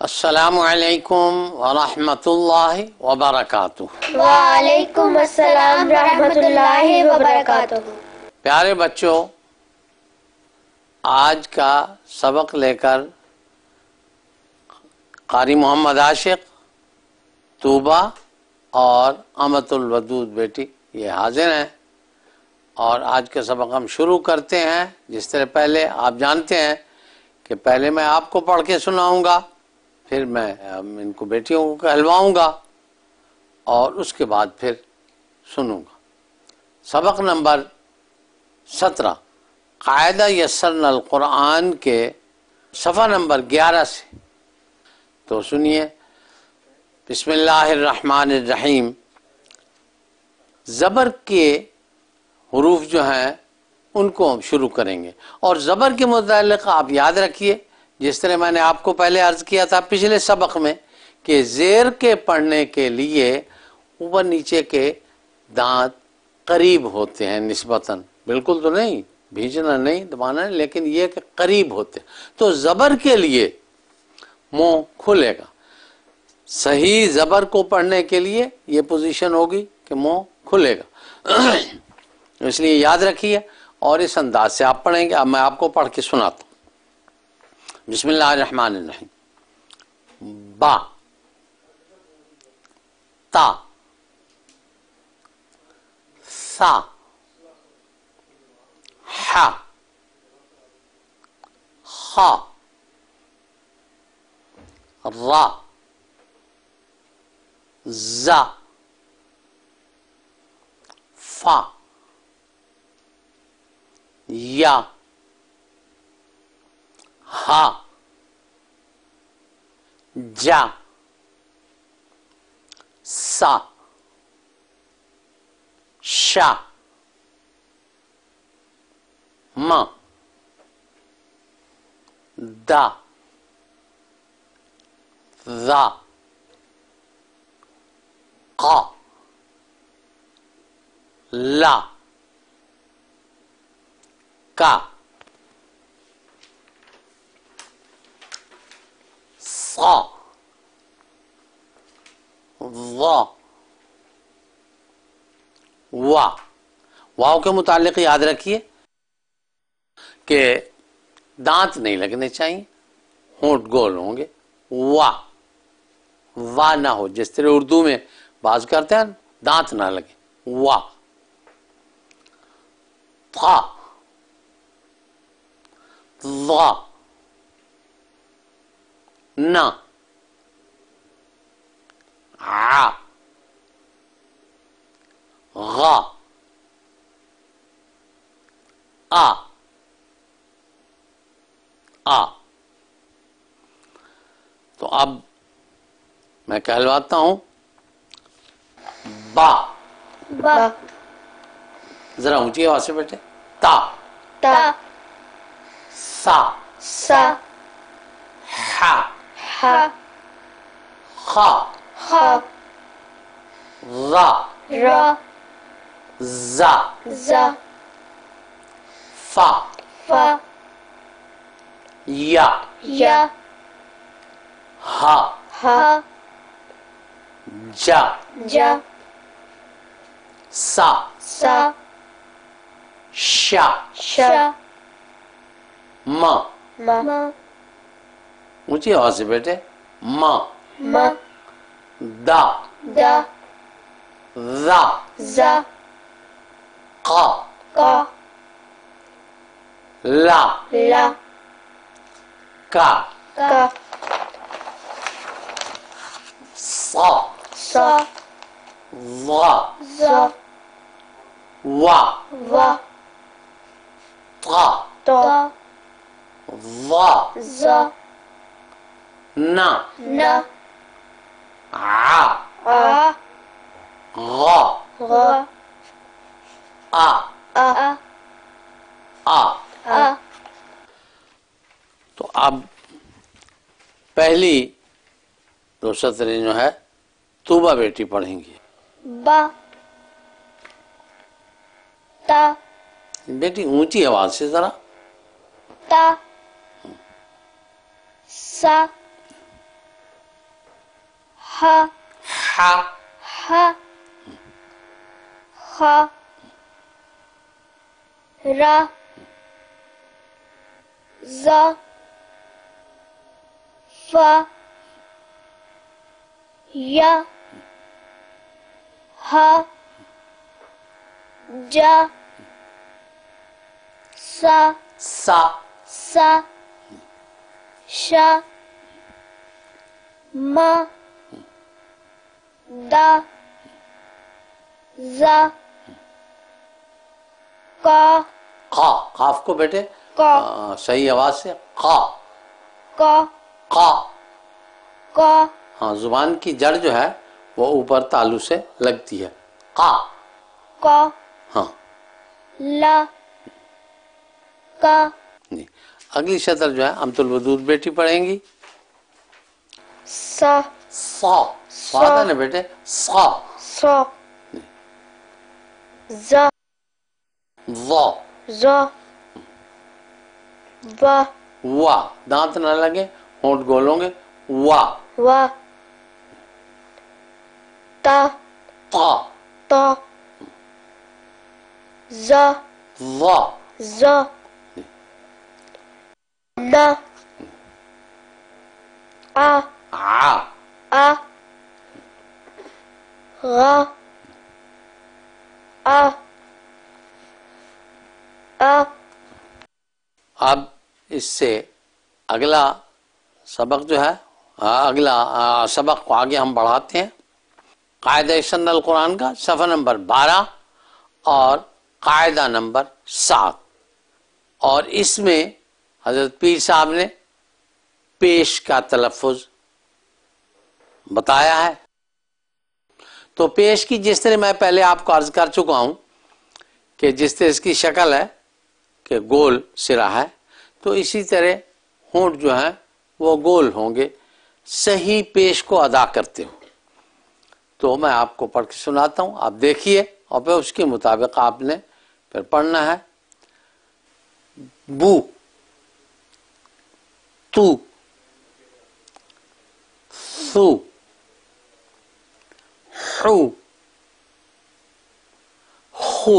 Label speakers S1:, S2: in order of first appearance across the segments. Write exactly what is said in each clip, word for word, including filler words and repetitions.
S1: السلام علیکم ورحمۃ اللہ وبرکاتہ۔
S2: وعلیکم السلام ورحمۃ اللہ وبرکاتہ۔
S1: پیارے بچوں، آج کا سبق لے کر قاری محمد عاشق، طوبہ اور امت الودود بیٹی یہ حاضر ہیں، اور آج کا سبق ہم شروع کرتے ہیں۔ جس طرح پہلے آپ جانتے ہیں کہ پہلے میں آپ کو پڑھ کے سناؤں گا، پھر میں ان کو بیٹیوں کو کہلواؤں گا اور اس کے بعد پھر سنوں گا۔ سبق نمبر سترہ، قاعدہ یسرنا القرآن کے صفحہ نمبر گیارہ سے، تو سنیے۔ بسم اللہ الرحمن الرحیم۔ زبر کے حروف جو ہیں ان کو ہم شروع کریں گے، اور زبر کے متعلق آپ یاد رکھیے، جس طرح میں نے آپ کو پہلے عرض کیا تھا پچھلے سبق میں، کہ زیر کے پڑھنے کے لیے اوپر نیچے کے دانت قریب ہوتے ہیں نسبتاً، بالکل تو نہیں، بھیجنا نہیں، دبانا نہیں، لیکن یہ کہ قریب ہوتے ہیں۔ تو زبر کے لیے منہ کھلے گا، صحیح زبر کو پڑھنے کے لیے یہ پوزیشن ہوگی کہ منہ کھلے گا، اس لیے یاد رکھیے اور اس انداز سے آپ پڑھیں گے۔ اب میں آپ کو پڑھ کے سناتا ہوں۔ بسم اللہ الرحمن الرحیم۔ با، تا، ثا، حا، خا، را، زا، فا، یا، ہا، جا، سا، شا، ما، دا، ذا، قا، لا، کا، صا، ظا، وا۔ واو کے متعلق یاد رکھیے کہ دانت نہیں لگنے چاہیے، ہونٹ گول ہوں گے۔ وا، وا نہ ہو، جس طرح اردو میں باز کرتے ہیں دانت نہ لگے، وا۔ تھا، ظا، نا، عا، غا، آ، آ۔ تو اب میں کہلواتا ہوں۔ با،
S2: با،
S1: ذرا اونچی آواز سے بیٹھے۔ تا،
S2: تا،
S1: سا،
S2: سا،
S1: حا،
S2: حا،
S1: خا،
S2: خا،
S1: را،
S2: را،
S1: زا،
S2: زا،
S1: فا،
S2: فا،
S1: یا،
S2: یا،
S1: ہا،
S2: ہا،
S1: جا،
S2: جا،
S1: سا،
S2: سا،
S1: شا،
S2: شا،
S1: ما،
S2: ما،
S1: اونچی آواز سے بیٹھے۔ ما،
S2: ما،
S1: دا،
S2: دا،
S1: ذا،
S2: زا،
S1: قا،
S2: قا،
S1: لا،
S2: لا،
S1: کا،
S2: کا،
S1: صا،
S2: صا،
S1: ظا،
S2: زا،
S1: وا،
S2: وا،
S1: طا،
S2: طا،
S1: ظا،
S2: زا،
S1: نا،
S2: نا،
S1: عا،
S2: آ،
S1: غا،
S2: غا،
S1: آ،
S2: آ،
S1: آ۔
S2: آ۔
S1: تو اب پہلی دو سطریں جو ہے طوبہ بیٹی پڑھیں گی۔
S2: با، تا،
S1: بیٹی اونچی آواز سے ذرا۔
S2: تا، سا، ha,
S1: ha,
S2: ha, kha, ra, za, fa, ya, ha, ja, sa,
S1: sa,
S2: sa, sha, ma, da, za, ka,
S1: का, काफ को बेटे
S2: का,
S1: आ, सही आवाज से का,
S2: का,
S1: का।
S2: का,
S1: हाँ, जुबान की जड़ जो है वो ऊपर तालू से लगती है, का।
S2: का,
S1: हाँ
S2: ला, का,
S1: जी। अगली शतर जो है अमतुल वदूद बेटी पढ़ेंगी।
S2: सा,
S1: सा, स्वाद है ना बेटे, सा,
S2: सा, za,
S1: वा,
S2: za, va,
S1: वा, दांत ना लगे, होंठ गोल होंगे, वा,
S2: va, ta,
S1: ता,
S2: ta, za,
S1: वा,
S2: za, na, a,
S1: uh,
S2: a, ra, a, a,
S1: अब इससे अगला सबक जो है आ, अगला आ, सबक को आगे हम बढ़ाते हैं। कायदा सन्नल कुरान का सफ़ा नंबर बारह और कायदा नंबर सात, और इसमें हजरत पीर साहब ने पेश का तलफ़ुज़ बताया है। तो पेश की जिस तरह मैं पहले आपको अर्ज कर चुका हूं कि जिस तरह इसकी शक्ल है कि गोल सिरा है, तो इसी तरह होंठ जो है वो गोल होंगे सही पेश को अदा करते हो। तो मैं आपको पढ़ के सुनाता हूं, आप देखिए और फिर उसके मुताबिक आपने फिर पढ़ना है। बू, तू, सू, हू, हू,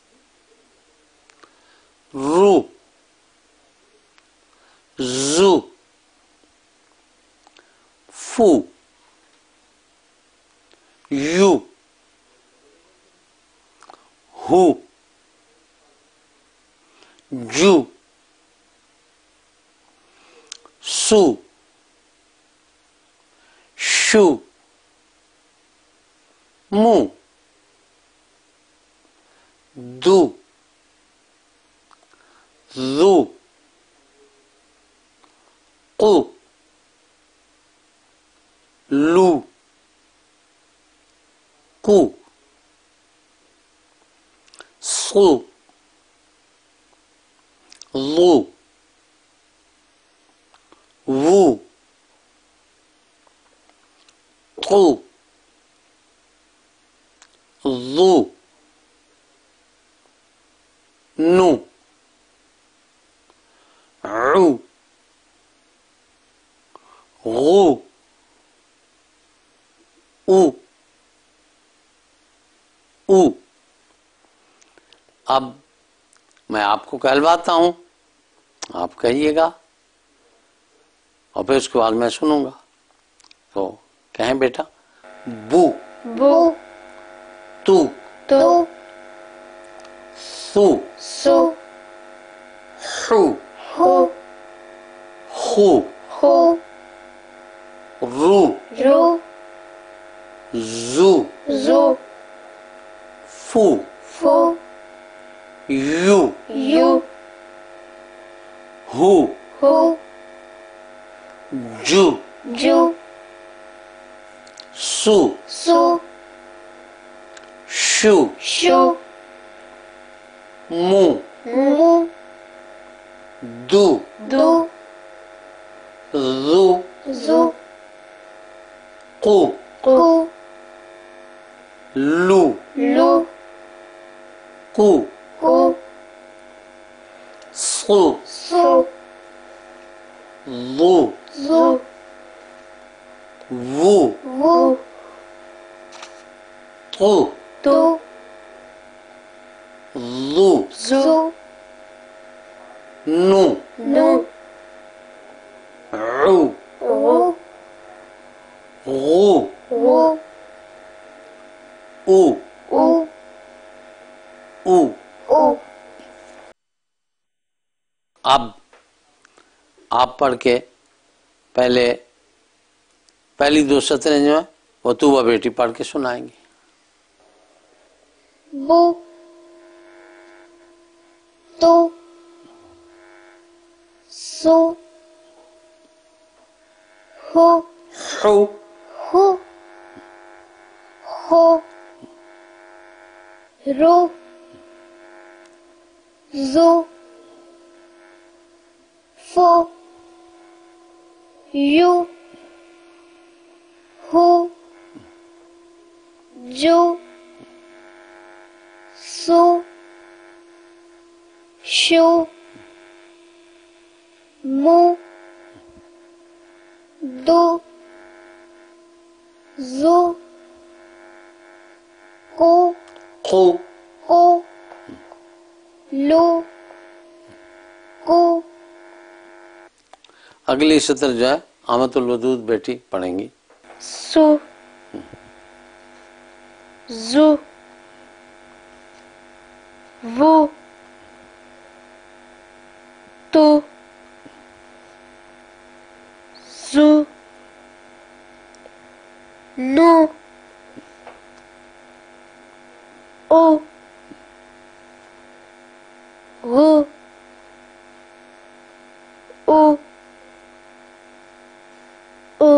S1: रू, जू, फू, यू, हू, जू, सू, शू, मू, दू, ज़ू, कू, लू, कू, सू, लू, वू, तू, ज़ू, नू, रू, गू, ऊ, ऊ। अब मैं आपको कहलवाता हूं, आप कहिएगा और फिर उसके बाद मैं सुनूंगा। तो कहें बेटा, बू,
S2: bu,
S1: तू,
S2: tu,
S1: सू,
S2: su,
S1: हू,
S2: hu,
S1: हू,
S2: hu,
S1: रू,
S2: ru,
S1: जू,
S2: zu,
S1: फू,
S2: fu,
S1: यू,
S2: yu,
S1: हू,
S2: hu,
S1: जू,
S2: ju,
S1: सू,
S2: su,
S1: शू,
S2: shu,
S1: मू,
S2: mu,
S1: दू,
S2: du,
S1: ज़ू,
S2: zu,
S1: कू,
S2: ku,
S1: लू,
S2: lu,
S1: कू,
S2: hu,
S1: सू,
S2: su,
S1: ज़ू,
S2: zu,
S1: وو
S2: وو
S1: تو
S2: تو
S1: ذو
S2: زو
S1: نو
S2: نو
S1: عو
S2: غو
S1: غو
S2: غو
S1: او
S2: او
S1: او
S2: او
S1: اب آپ پڑھ کے پہلے پہلی دو سطریں جو ہیں وہ طوبہ بیٹی پڑھ کے سنائیں گی.
S2: بو تو سو ہو
S1: حو
S2: ہو ہو رو زو فو یو ہو جو سو شو مو دو زو کو
S1: قو
S2: کو لو کو.
S1: اگلی سطر جو ہے آمت الودود بیٹی پڑھیں گی.
S2: سو زو وو تو زو نو او غو او او.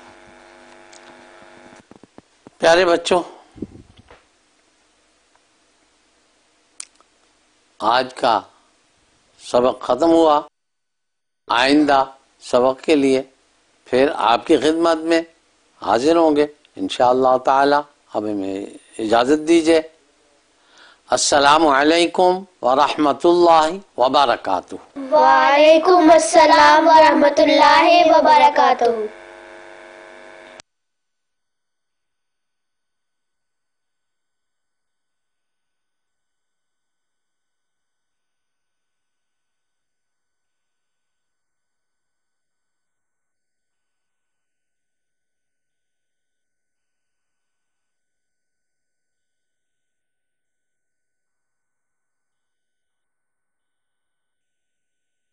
S1: پیارے بچوں، آج کا سبق ختم ہوا. آئندہ سبق کے لیے پھر آپ کی خدمت میں حاضر ہوں گے انشاءاللہ تعالی. اب ہمیں اجازت دیجیے. السلام علیکم ورحمۃ اللہ وبرکاتہ.
S2: وعلیکم السلام ورحمۃ اللہ وبرکاتہ.